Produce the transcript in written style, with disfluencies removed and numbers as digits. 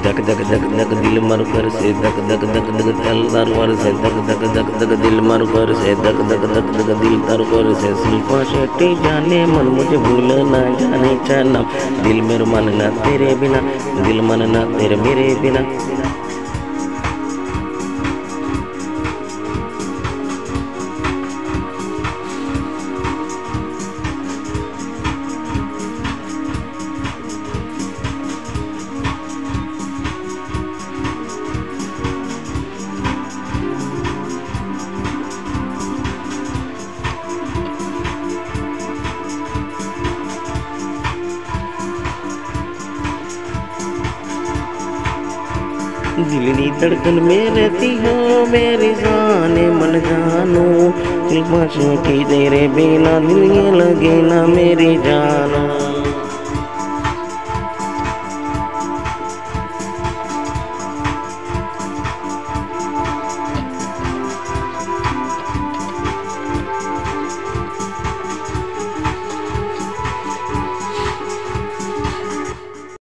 धक धक धक धक दिल मर कर से धक धक धक धक तलदार वर से धक धक धक धक दिल मर कर से धक धक धक धक दिल तर कर से शिल्पा शेट्टी जाने मन मुझे भूल ना जाने जाना दिल मेरा मानना तेरे बिना दिल मानना तेरे मेरे बिना। दिल की धड़कन में रहती हो मेरी जाने मन जानो शिल्पा शेट्टी तेरे बिना दिल ये लगे ना मेरी जानो।